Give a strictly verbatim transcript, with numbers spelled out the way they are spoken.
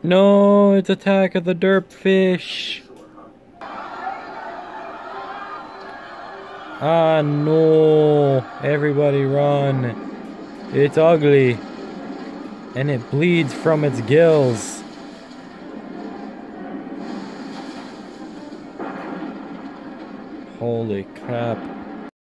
No, it's Attack of the Derp Fish. Ah, no. Everybody run. It's ugly. And it bleeds from its gills. Holy crap.